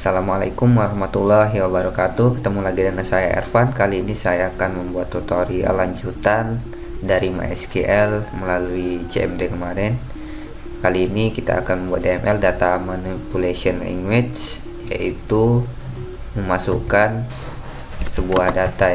Assalamualaikum warahmatullahi wabarakatuh. Ketemu lagi dengan saya Ervan. Kali ini saya akan membuat tutorial lanjutan dari MySQL melalui CMD kemarin. Kali ini kita akan membuat DML, Data Manipulation Language, yaitu memasukkan sebuah data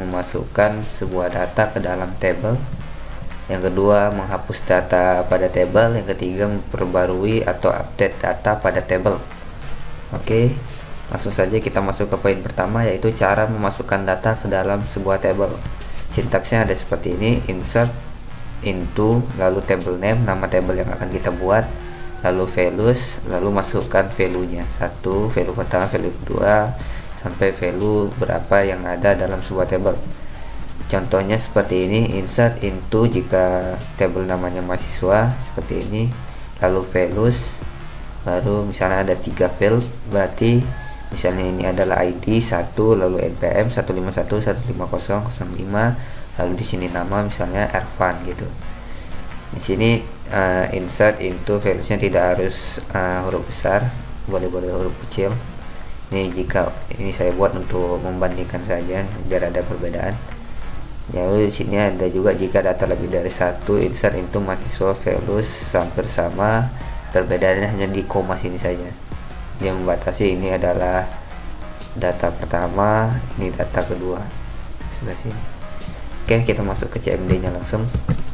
ke dalam table. Yang kedua, menghapus data pada table. Yang ketiga, memperbarui atau update data pada table. Oke, langsung saja kita masuk ke poin pertama, yaitu cara memasukkan data ke dalam sebuah table. Sintaksnya ada seperti ini: insert into, lalu table name, nama table yang akan kita buat, lalu values, lalu masukkan value-nya, satu, value pertama, value kedua, sampai value berapa yang ada dalam sebuah table. Contohnya seperti ini: insert into jika table namanya mahasiswa, seperti ini, lalu values, baru misalnya ada 3 field, berarti misalnya ini adalah ID 1, lalu npm 151.150.05, lalu di sini nama misalnya Ervan gitu. Di sini insert into valuesnya tidak harus huruf besar, boleh huruf kecil. Ini jika ini saya buat untuk membandingkan saja biar ada perbedaan. Lalu di sini ada juga jika data lebih dari 1, insert into mahasiswa values hampir sama, perbedaannya hanya di koma sini saja. Yang membatasi ini adalah data pertama, ini data kedua sebelah sini. Oke, kita masuk ke CMD nya langsung.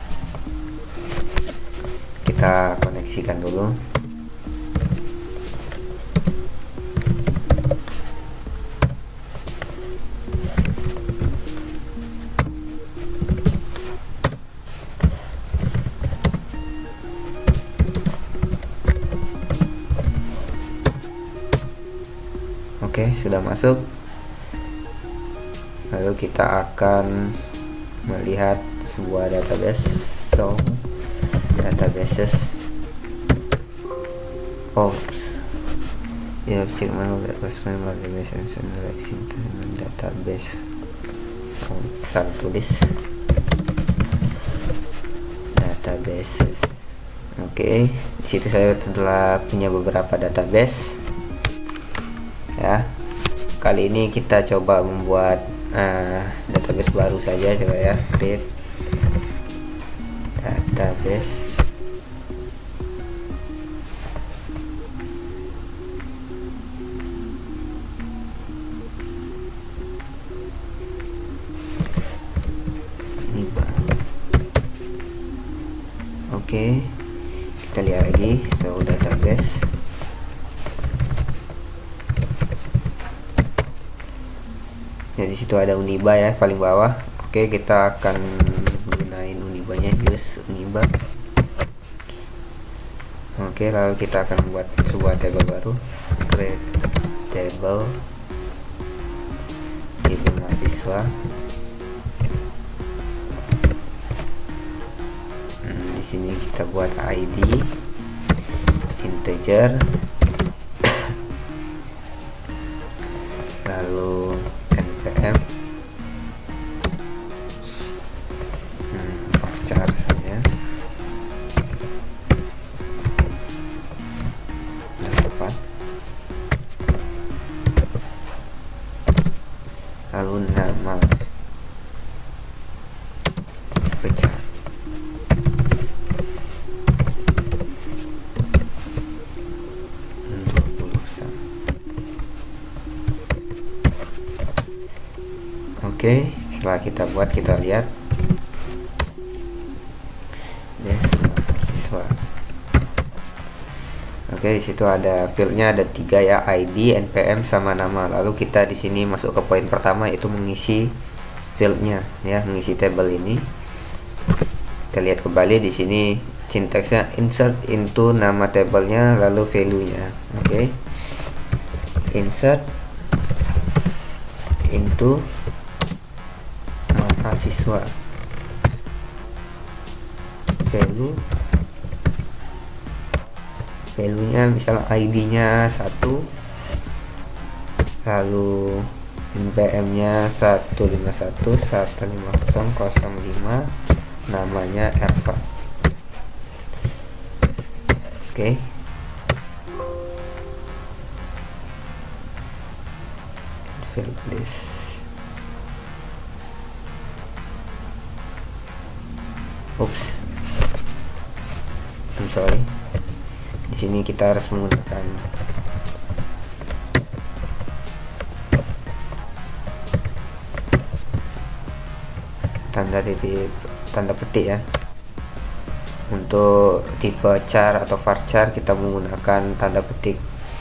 Kita koneksikan dulu. Oke, sudah masuk. Lalu kita akan melihat sebuah database. Databases. Database. Salah tulis. Databases. Oke, di situ saya telah punya beberapa database. Ya, kali ini kita coba membuat database baru saja, coba ya, create database. Ini oke, kita lihat lagi, database. Ya, di situ ada Uniba ya, paling bawah. Oke, kita akan gunain Unibanya, use Uniba. Oke, lalu kita akan membuat sebuah table baru, create table mahasiswa. Di sini kita buat ID integer, lalu npm varchar saja, dapat, lalu nama pecah, Oke, setelah kita buat, kita lihat mahasiswa. Oke, di situ ada fieldnya ada 3 ya, ID, npm, sama nama. Lalu kita di sini masuk ke poin pertama, yaitu mengisi fieldnya ya, mengisi table ini. Kita lihat kembali di sini sintaksnya insert into nama tablenya, lalu value-nya. Oke, insert into mahasiswa, value-nya misalnya ID-nya 1, lalu npm-nya 151.150.05, namanya Ervan. Oke. field list. Oops, I'm sorry. Di sini kita harus menggunakan tanda petik ya. Untuk tipe char atau varchar kita menggunakan tanda petik.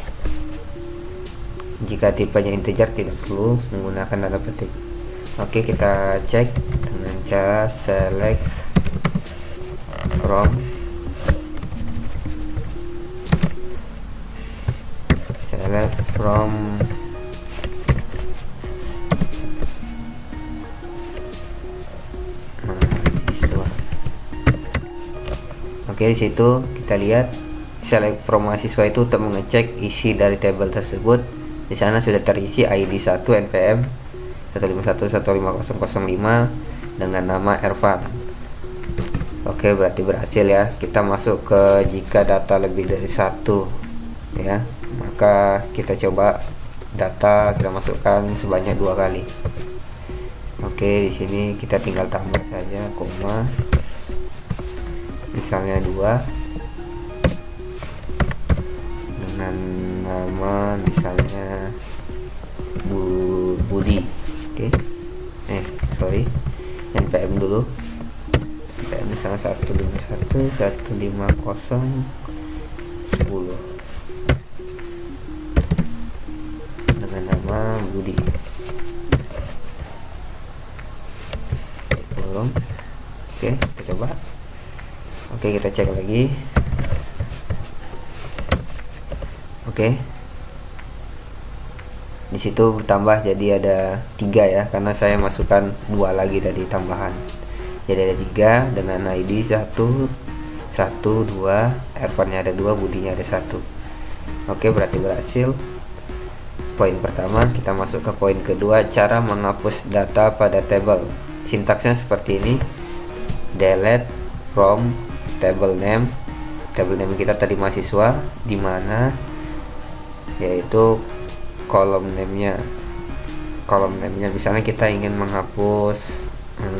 Jika tipenya integer tidak perlu menggunakan tanda petik. Oke, kita cek dengan cara select from mahasiswa. Oke, di situ kita lihat select from mahasiswa itu untuk mengecek isi dari tabel tersebut. Di sana sudah terisi ID 1 npm 151.150.05 dengan nama Ervan. Oke, berarti berhasil ya. Kita masuk ke jika data lebih dari 1 ya, maka kita coba data kita masukkan sebanyak 2 kali. Oke, di sini kita tinggal tambah saja koma, misalnya 2 dengan nama misalnya Budi. Oke, sorry, npm dulu, npm misalnya 151.150.10 dengan nama Budi. Belum. Oke, kita coba. Oke, kita cek lagi. Oke, di situ bertambah jadi ada 3 ya, karena saya masukkan 2 lagi tadi tambahan, jadi ada 3 dengan ID 1, 2, Ervannya ada 2, Budinya ada 1. Oke, berarti berhasil. Poin pertama, kita masuk ke poin kedua, cara menghapus data pada tabel. Sintaksnya seperti ini, delete from table name. Table name kita tadi mahasiswa, di mana yaitu kolom name-nya. Misalnya kita ingin menghapus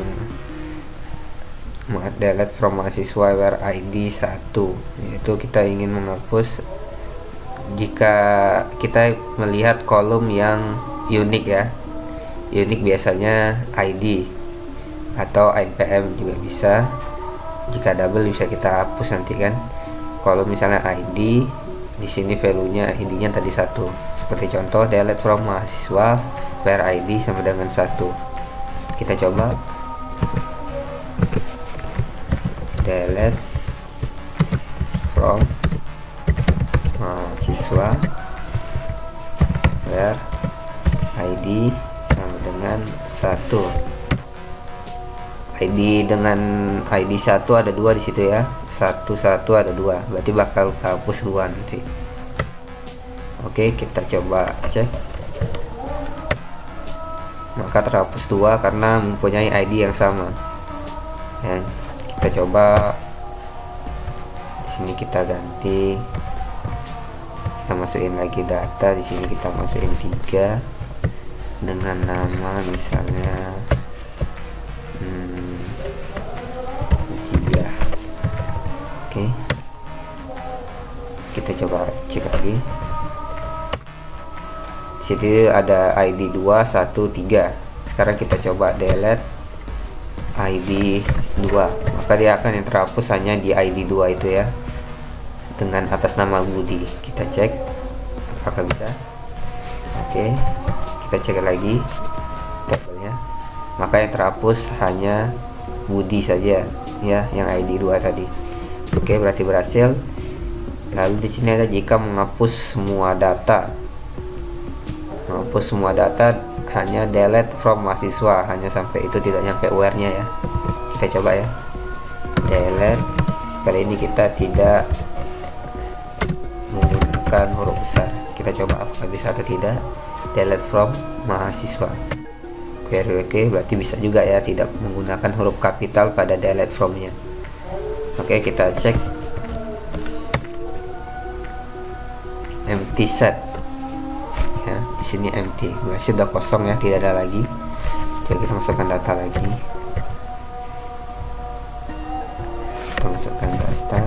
delete from mahasiswa where ID 1, yaitu kita ingin menghapus jika kita melihat kolom yang unik ya. Unik biasanya ID atau npm juga bisa. Jika double bisa kita hapus nanti kan. Kalau misalnya ID, di sini value-nya ID-nya tadi 1. Seperti contoh delete from mahasiswa where ID sama dengan 1. Kita coba delete from mahasiswa where ID sama dengan 1. ID dengan ID 1 ada 2 di situ ya. 1 ada 2. Berarti bakal hapus 2 nanti. Oke, kita coba cek. Maka terhapus 2 karena mempunyai ID yang sama. Ya, kita coba di sini kita ganti. Kita masukin lagi data, di sini kita masukin 3 dengan nama misalnya Zia. Oke, kita coba cek lagi. Di situ ada ID 2, 1, 3. Sekarang kita coba delete ID 2, maka dia akan yang terhapus hanya di ID 2 itu ya, dengan atas nama Budi. Kita cek apakah bisa. Oke, kita cek lagi tabelnya, maka yang terhapus hanya Budi saja ya, yang ID 2 tadi. Oke, berarti berhasil. Lalu di sini ada jika menghapus semua data. Menghapus semua data hanya delete from mahasiswa, hanya sampai itu, tidak nyampe where-nya ya. Kita coba ya, delete. Kali ini kita tidak menggunakan huruf besar. Kita coba apakah bisa atau tidak. Delete from mahasiswa. Oke, berarti bisa juga ya, tidak menggunakan huruf kapital pada delete from-nya. Oke, kita cek empty set ya. Di sini empty, masih sudah kosong ya, tidak ada lagi. Jadi kita masukkan data lagi. Kita masukkan data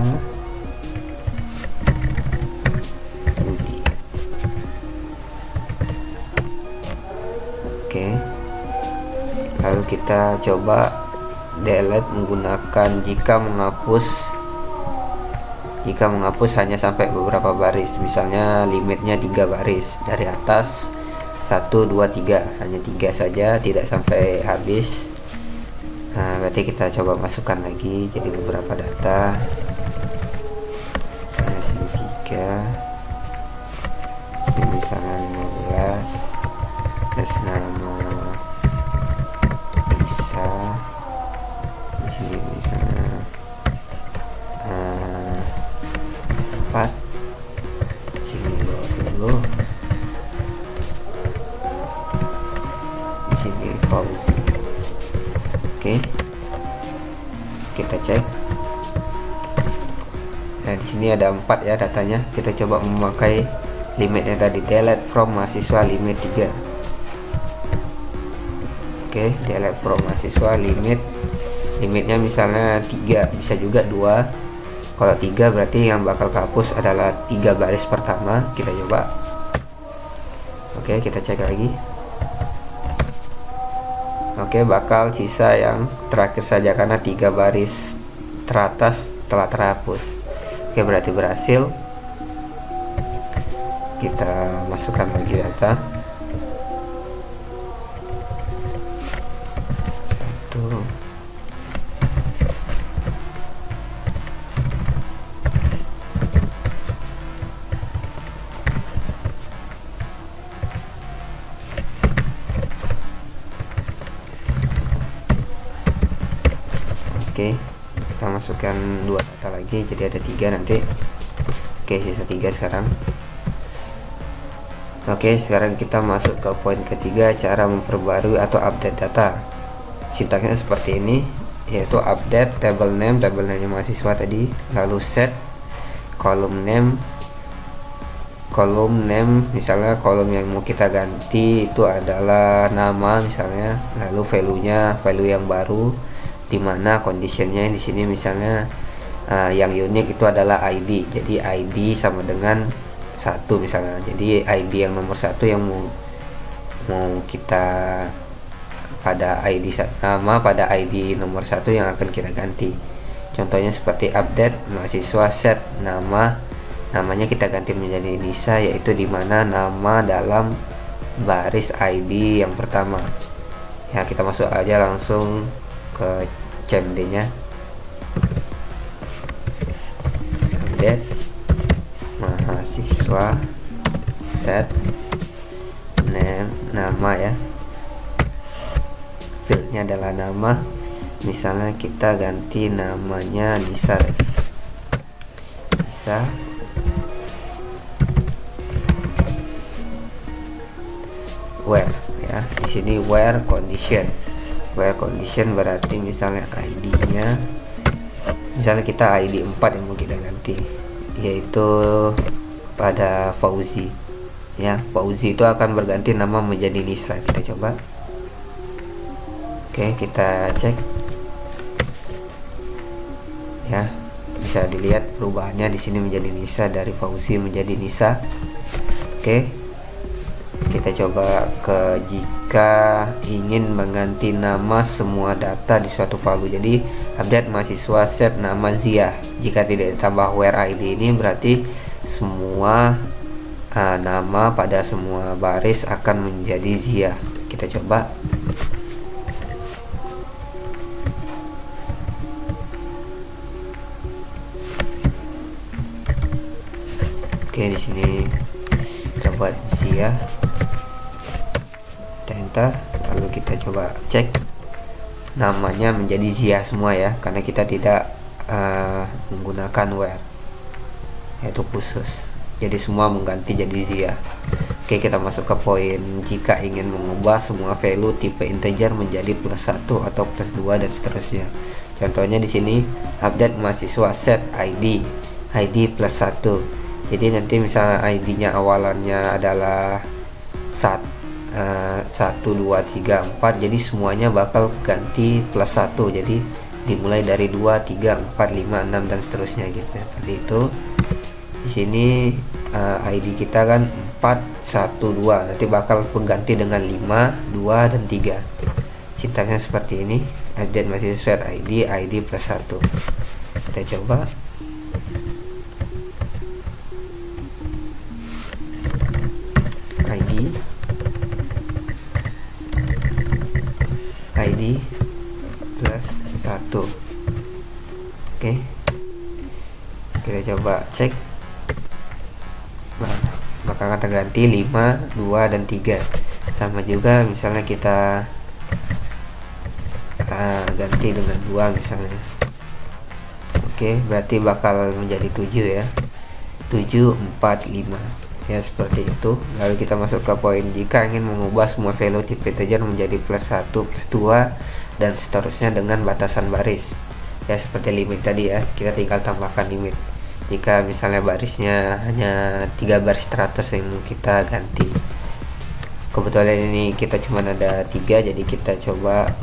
Ruby. Oke. Lalu kita coba delete menggunakan jika menghapus hanya sampai beberapa baris, misalnya limitnya 3 baris dari atas, 1 2 3, hanya 3 saja, tidak sampai habis. Nah, berarti kita coba masukkan lagi jadi beberapa data, misalnya sini 3, sini misalnya 15, terus nama bisa di sini misalnya 4, sini 20, di sini Fauzi. Oke, kita cek. Nah, di sini ada 4 ya datanya. Kita coba memakai limitnya tadi, delete from mahasiswa limit 3. Oke, delete from mahasiswa limitnya misalnya 3, bisa juga 2. Kalau 3 berarti yang bakal kehapus adalah 3 baris pertama. Kita coba. Oke, kita cek lagi. Oke, bakal sisa yang terakhir saja karena 3 baris teratas telah terhapus. Oke, berarti berhasil. Kita masukkan lagi data. 1. Oke, kita masukkan 2 data lagi, jadi ada 3 nanti. Oke, sisa 3 sekarang. Oke, sekarang kita masuk ke poin ketiga, cara memperbarui atau update data. Sintaksnya seperti ini, yaitu update table name mahasiswa tadi, lalu set column name, misalnya kolom yang mau kita ganti itu adalah nama misalnya, lalu value yang baru, dimana conditionnya di sini misalnya yang unik itu adalah ID, jadi ID sama dengan 1 misalnya, jadi ID yang nomor 1 yang mau kita pada ID nama pada ID nomor 1 yang akan kita ganti. Contohnya seperti update mahasiswa set namanya kita ganti menjadi Nisa, yaitu dimana nama dalam baris ID yang pertama ya. Kita masuk aja langsung ke CMD nya, update mahasiswa set name, nama ya, fieldnya adalah nama, misalnya kita ganti namanya Nisa where ya. Di sini where condition berarti misalnya ID-nya, misalnya kita ID 4 yang mau kita ganti, yaitu pada Fauzi ya. Fauzi itu akan berganti nama menjadi Nisa. Kita coba. Oke, kita cek ya, bisa dilihat perubahannya di sini menjadi Nisa, dari Fauzi menjadi Nisa. Oke, kita coba ke jika ingin mengganti nama semua data di suatu value, jadi update mahasiswa set nama Zia, jika tidak ditambah where ID ini berarti semua nama pada semua baris akan menjadi Zia. Kita coba. Oke, di sini kita buat Zia, enter, lalu kita coba cek namanya menjadi Zia semua ya, karena kita tidak menggunakan where, yaitu khusus, jadi semua mengganti jadi Zia. Oke, kita masuk ke poin jika ingin mengubah semua value tipe integer menjadi +1 atau +2 dan seterusnya. Contohnya di sini update mahasiswa set ID +1. Jadi nanti misalnya ID-nya awalannya adalah 1 2 3 4, jadi semuanya bakal ganti plus 1, jadi dimulai dari 2 3 4 5 6 dan seterusnya gitu, seperti itu. Di sini ID kita kan 4 1 2, nanti bakal pengganti dengan 5 2 dan 3. Sintaksnya seperti ini, update masih set ID plus 1. Kita coba. ID plus 1. Oke, kita coba cek, maka akan terganti 5 2 dan 3. Sama juga misalnya kita ganti dengan 2 misalnya. Oke, berarti bakal menjadi 7 ya, 7 4 5 ya, seperti itu. Lalu kita masuk ke poin jika ingin mengubah semua value tipe integer menjadi plus 1 plus 2 dan seterusnya dengan batasan baris ya, seperti limit tadi ya, kita tinggal tambahkan limit. Jika misalnya barisnya hanya 3 baris teratas yang mau kita ganti, kebetulan ini kita cuma ada 3, jadi kita coba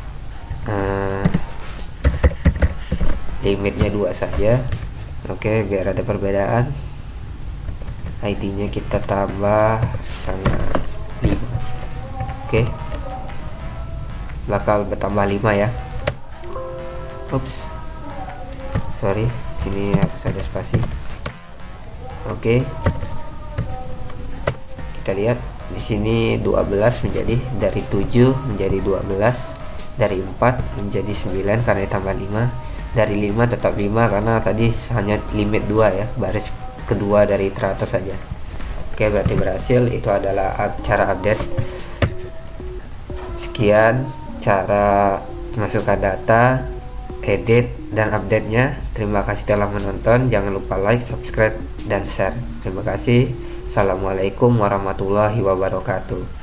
limitnya 2 saja. Oke, biar ada perbedaan. ID-nya kita tambah sama 5. Oke, bakal bertambah 5 ya. Ups, sorry, sini hapus ada spasi. Oke, kita lihat di sini 12 menjadi dari 7 menjadi 12, dari 4 menjadi 9 karena ditambah 5, dari 5 tetap 5 karena tadi hanya limit 2 ya, baris kedua dari teratas saja. Oke, berarti berhasil. Itu adalah cara update. Sekian cara masukkan data, edit dan update nya. Terima kasih telah menonton. Jangan lupa like, subscribe dan share. Terima kasih. Assalamualaikum warahmatullahi wabarakatuh.